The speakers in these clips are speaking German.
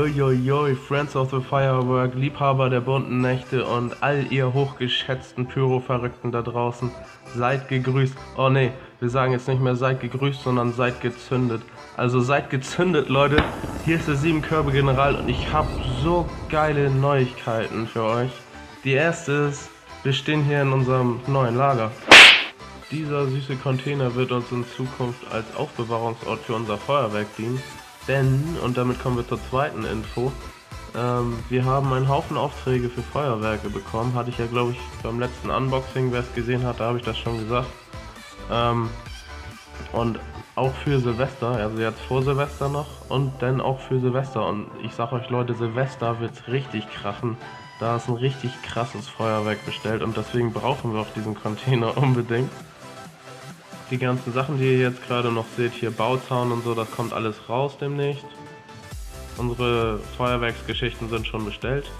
Uiuiui, Friends of the Firework, Liebhaber der bunten Nächte und all ihr hochgeschätzten Pyro-Verrückten da draußen, seid gegrüßt. Oh ne, wir sagen jetzt nicht mehr seid gegrüßt, sondern seid gezündet. Also seid gezündet, Leute. Hier ist der 7 Körbe General und ich habe so geile Neuigkeiten für euch. Die erste ist, wir stehen hier in unserem neuen Lager. Dieser süße Container wird uns in Zukunft als Aufbewahrungsort für unser Feuerwerk dienen. Denn, und damit kommen wir zur zweiten Info, wir haben einen Haufen Aufträge für Feuerwerke bekommen. Hatte ich ja, glaube ich, beim letzten Unboxing, wer es gesehen hat, da habe ich das schon gesagt. Und auch für Silvester, also jetzt vor Silvester noch und dann auch für Silvester. Und ich sag euch Leute, Silvester wird's richtig krachen. Da ist ein richtig krasses Feuerwerk bestellt und deswegen brauchen wir auch diesen Container unbedingt. Die ganzen Sachen, die ihr jetzt gerade noch seht, hier Bauzaun und so, das kommt alles raus demnächst. Unsere Feuerwerksgeschichten sind schon bestellt.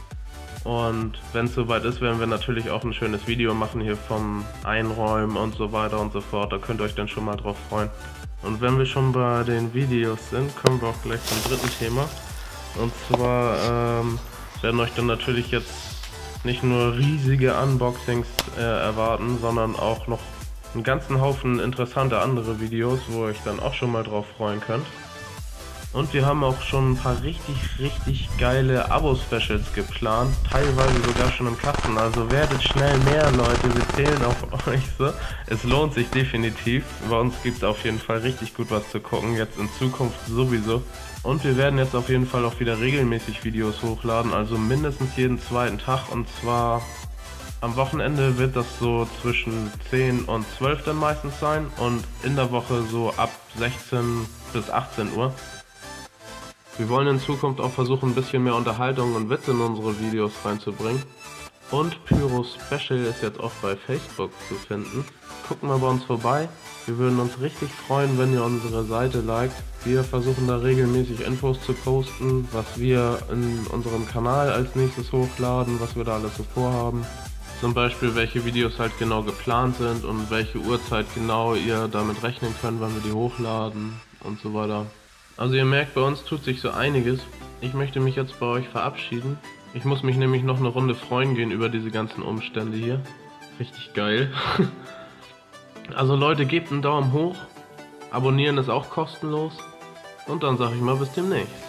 Und wenn es soweit ist, werden wir natürlich auch ein schönes Video machen hier vom Einräumen und so weiter und so fort. Da könnt ihr euch dann schon mal drauf freuen. Und wenn wir schon bei den Videos sind, kommen wir auch gleich zum dritten Thema. Und zwar werden euch dann natürlich jetzt nicht nur riesige Unboxings erwarten, sondern auch noch einen ganzen Haufen interessanter andere Videos, wo ihr euch dann auch schon mal drauf freuen könnt. Und wir haben auch schon ein paar richtig geile Abo-Specials geplant, teilweise sogar schon im Kasten, also werdet schnell mehr, Leute, wir zählen auf euch so. Es lohnt sich definitiv, bei uns gibt es auf jeden Fall richtig gut was zu gucken, jetzt in Zukunft sowieso. Und wir werden jetzt auf jeden Fall auch wieder regelmäßig Videos hochladen, also mindestens jeden zweiten Tag, und zwar am Wochenende wird das so zwischen 10 und 12 dann meistens sein und in der Woche so ab 16 bis 18 Uhr. Wir wollen in Zukunft auch versuchen, ein bisschen mehr Unterhaltung und Witze in unsere Videos reinzubringen. Und Pyro Special ist jetzt auch bei Facebook zu finden. Guckt mal bei uns vorbei. Wir würden uns richtig freuen, wenn ihr unsere Seite liked. Wir versuchen da regelmäßig Infos zu posten, was wir in unserem Kanal als nächstes hochladen, was wir da alles so vorhaben. Zum Beispiel, welche Videos halt genau geplant sind und welche Uhrzeit genau ihr damit rechnen könnt, wenn wir die hochladen und so weiter. Also ihr merkt, bei uns tut sich so einiges. Ich möchte mich jetzt bei euch verabschieden. Ich muss mich nämlich noch eine Runde freuen gehen über diese ganzen Umstände hier. Richtig geil. Also Leute, gebt einen Daumen hoch. Abonnieren ist auch kostenlos. Und dann sage ich mal bis demnächst.